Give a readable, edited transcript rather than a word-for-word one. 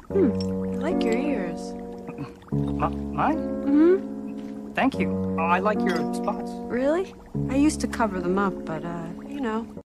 I like your ears. Mine? Mm-hmm. Thank you. I like your spots. Really? I used to cover them up, but, you know.